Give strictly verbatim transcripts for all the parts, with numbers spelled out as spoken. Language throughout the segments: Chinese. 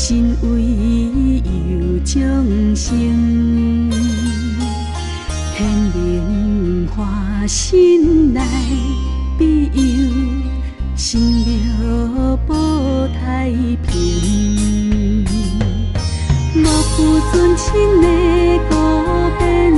心为有众生，显灵花心内庇佑，生庙保太平。无负尊亲的孤变，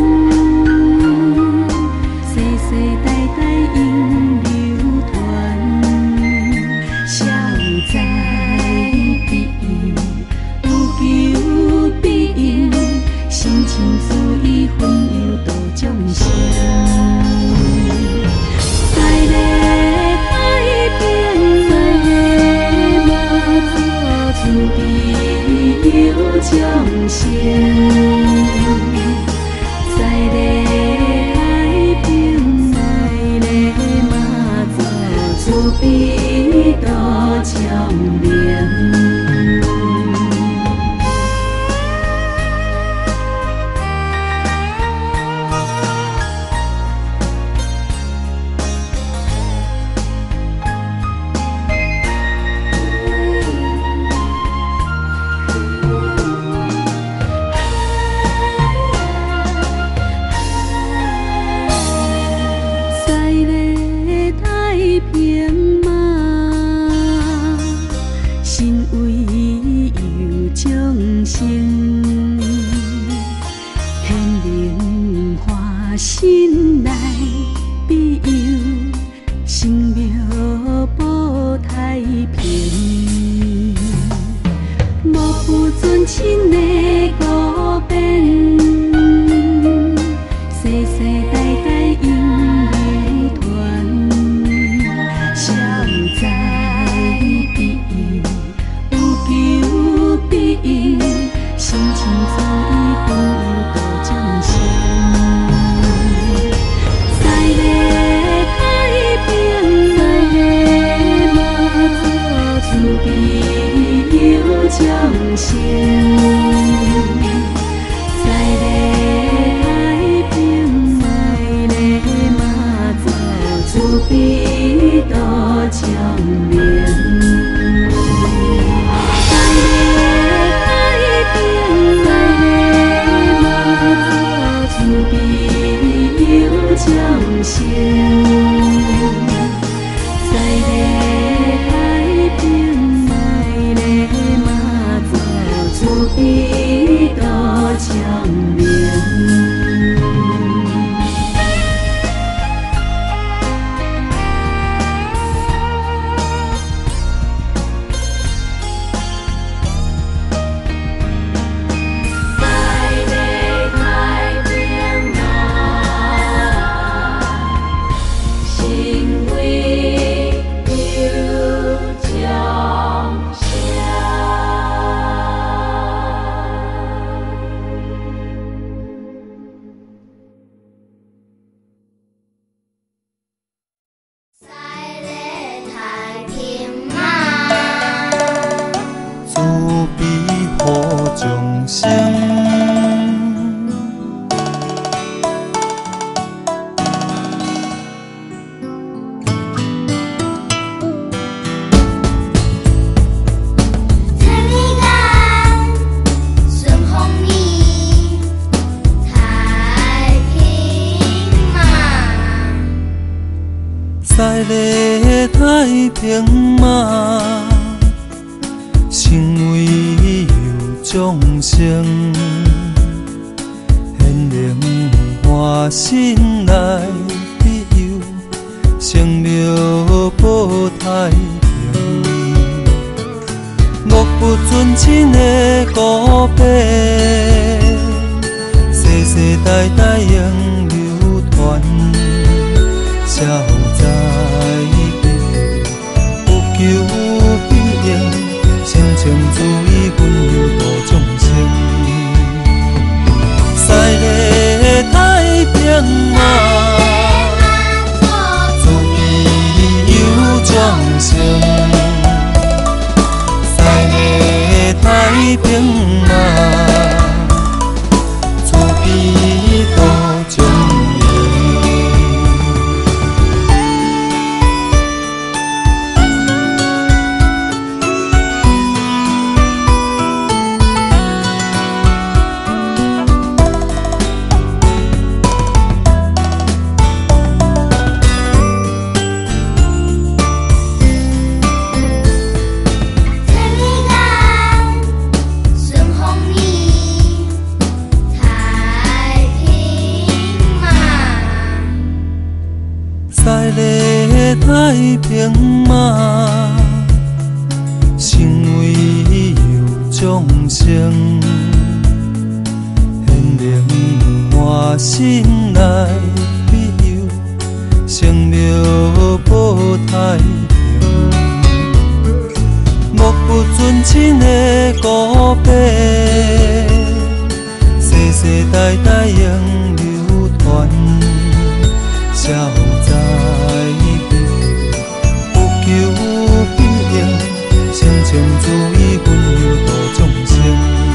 世世代代永流传，孝在必有，有求必应，心情注意分忧度众生。在咧太平，在咧马祖慈悲有众生，在咧太平，在咧马祖慈悲度众明。心内庇佑，生庙保太平。无负尊亲的孤变，世世代代永流传。孝在必有，有求必应，心情注意分忧度众生。众生在咧太平，在咧马祖慈悲度众明。在咧太平，在咧马祖慈悲有众生，在咧太平，在咧慈悲度众明。 在咧太平嘛，成为有众生，显灵花心内庇佑，生庙保太平。目不尊亲的孤变，世世代代永流传。孝在必有，有求必应，心情注意分忧度众生。在咧太平嘛，慈悲有众生。在咧太平嘛，慈悲度众明。 众生，显灵换心内庇佑，圣庙保太平，目不转睛的古碑，世世代代永流传，消灾避有求必应，心情注意温柔度众生，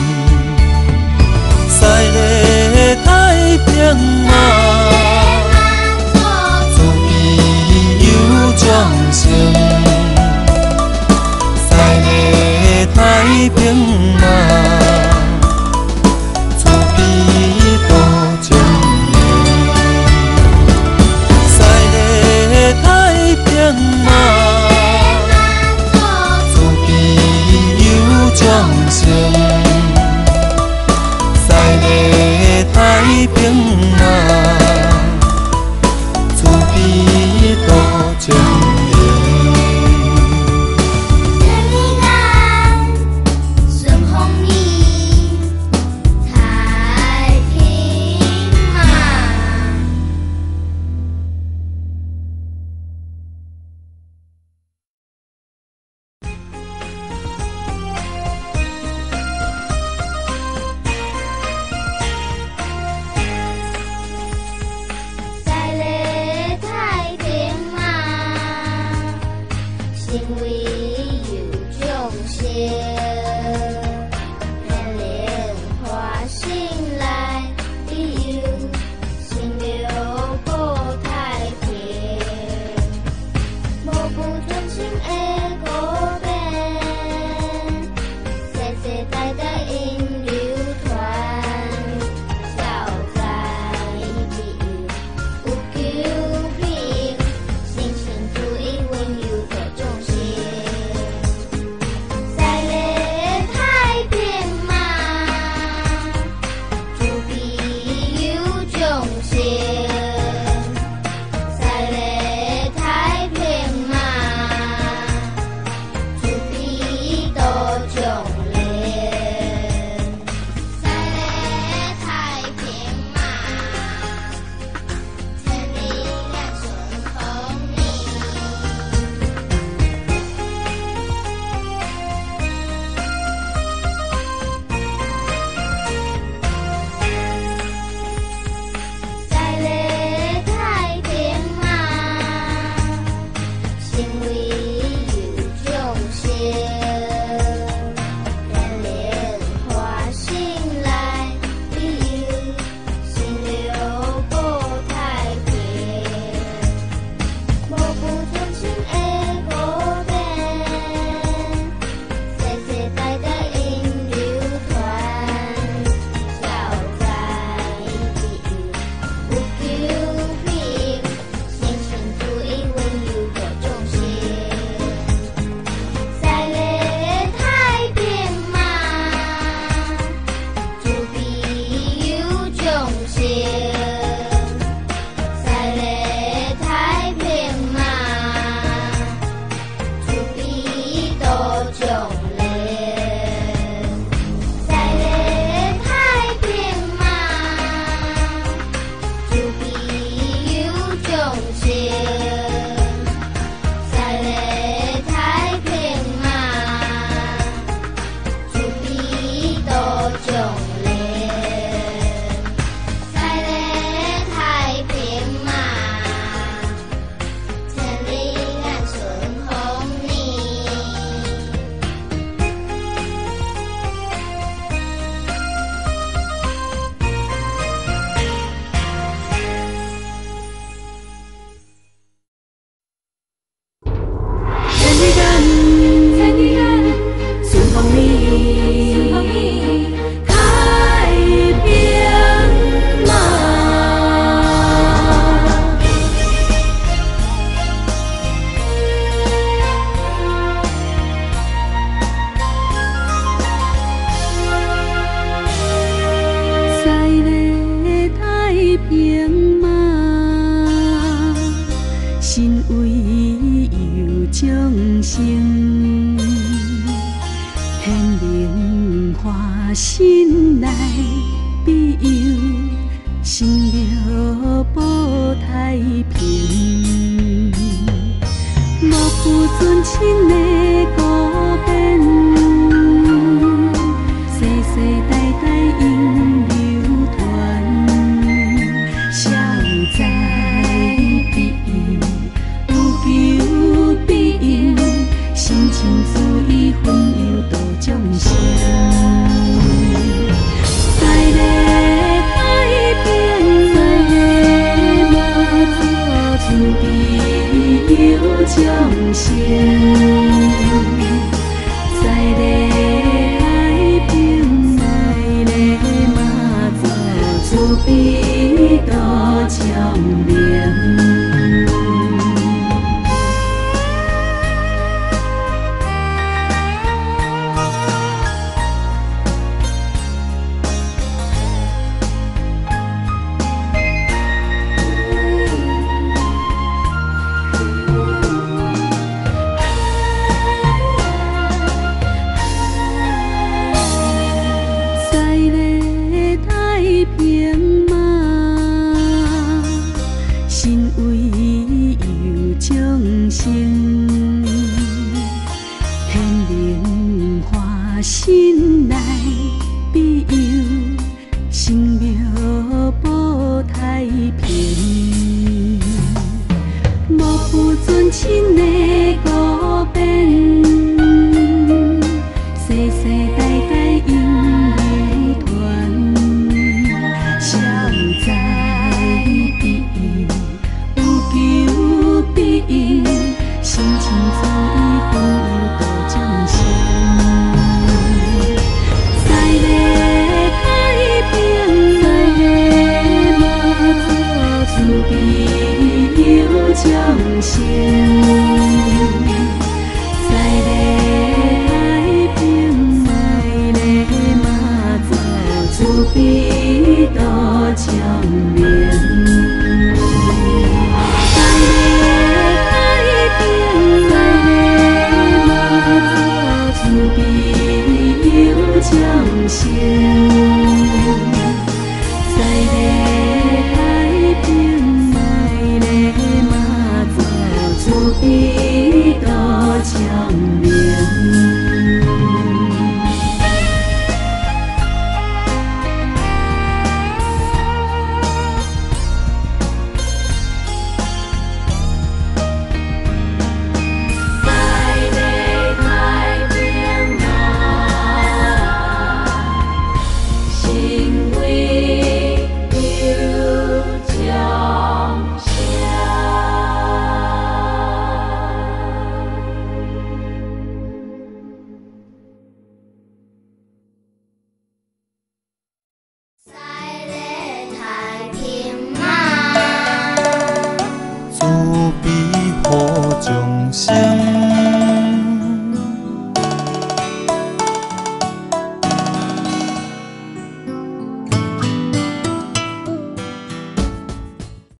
西个太平嘛，慈悲有众生，西个太平嘛，慈悲度众生，西个太平嘛。众生，西个太平嘛，慈悲度众生。 天地蓝，顺风意，太平嘛。因为有众生，人莲花心来庇佑，心流保太平，无不专心的古典，世世代代因流传，消灾避有求必应，心情注意温柔度众生。 心内庇佑，生庙保太平。无负尊亲的孤变，世世代代永流传。孝在必有，有求必应，心情自意分忧度众生。在咧太平，在咧马祖慈悲佑众生。在咧太平，在咧马祖慈悲度众明。心内庇佑，生庙保太平。无负尊亲的孤变，世世代代永流传。孝在必有，有求必应，心情自意分忧度众生。慈悲佑众生，在咧太平，在咧马祖慈悲度众明。在咧太平，在咧马祖慈悲佑众生。在咧太平，在咧马祖慈悲度众明。 慈悲护众生。